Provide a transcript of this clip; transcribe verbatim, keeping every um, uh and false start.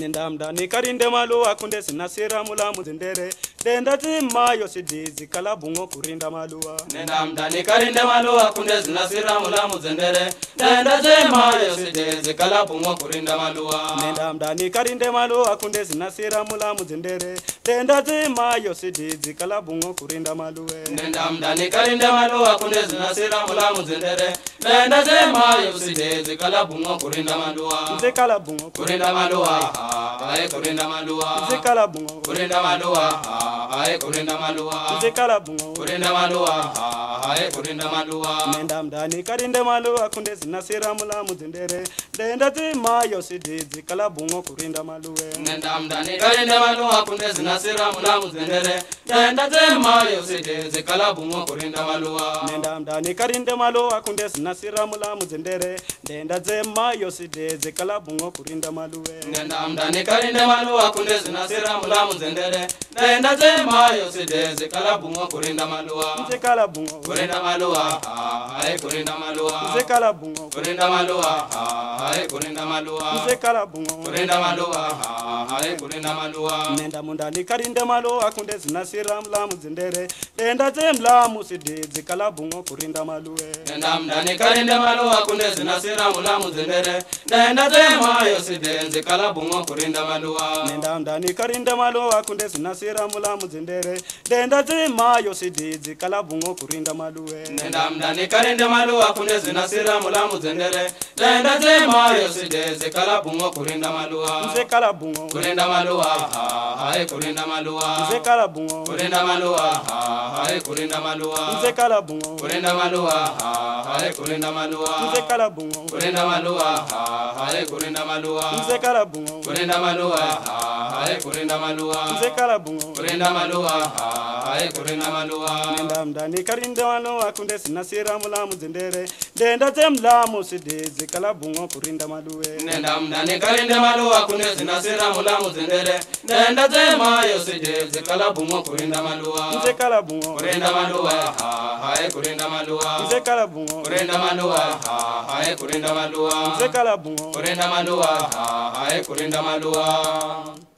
Nendamda nikarinde malo akunde sinasira mula muzindere denda zima yosidizi kalabungo kurinda maluwa. Nendamda nikarinde malo akunde sinasira mula muzindere denda zima yosidizi kalabungo kurinda maluwa. Nendamda nikarinde malo akunde sinasira mula muzindere denda zima yosidizi kalabungo kurinda maluwe. Nendamda nikarinde malo akunde sinasira mula muzindere denda zima yosidizi kalabungo kurinda maluwa. Nze kalabungo kurinda maluwa. Ay kurinda maluwa. Nze kalabungo kurinda maluwa. Ay kurinda maluwa. Nze kalabungo kurinda maluwa. Ay kurinda maluwa. Nendamda nikarinde malo akunde sinasira mula muzindere denda zima yosidizi kalabungo kurinda maluwe. Nendamda nikarinde malo akunde sinasira mula muzindere denda zima yosidizi kalabungo kurinda maluwa. Nendamda nikarinde malo akunde sinasira mula muzindere denda zima yosidizi kalabungo kurinda maluwe. Nendamda nikarinde malo akunde sinasira mula muzindere denda zima yosidizi kalabungo kurinda maluwa. Nze kalabungo kurinda maluwa. Ay kurinda maluwa. Nze kalabungo kurinda maluwa. Ay kurinda maluwa. Nze kalabungo kurinda maluwa. Ay kurinda maluwa. Nenda munda nikarinde malo akunde sinasira mula muzindere denda zemla musidizi kalabungo kurinda maluwe. Nendamda nikarinde malo akunde sinasira mula muzindere denda zima yosidizi kalabungo kurinda maluwa. Nendamda nikarinde malo akunde sinasira mula muzindere denda zima yosidizi kalabungo kurinda maluwe. Nendamda nikarinde malo akunde sinasira mula muzindere denda zima yosidizi kalabungo kurinda maluwa. Nze kalabungo kurinda maluwa. Ay kurinda maluwa. Nze kalabungo kurinda maluwa. Ay kurinda maluwa. Nze kalabungo kurinda maluwa. Ay kurinda maluwa. Nze kalabungo kurinda maluwa. Ay kurinda maluwa. Nze kalabungo kurinda maluwa. Ay kurinda maluwa. Nze kalabungo kurinda maluwa. Ay kurinda maluwa. Nendamda nikarinde malo akunde sinasira mula muzindere denda zemla musidizi kalabungo kurinda maluwe. Nendamda nikarinde malo akunde sinasira mula muzindere denda zima yosidizi kalabungo kurinda maluwa. Nze kalabungo kurinda maluwa. Ay kurinda maluwa. Nze kalabungo kurinda maluwa. Ay kurinda maluwa. Nze kalabungo kurinda maluwa. Ay kurinda maluwa.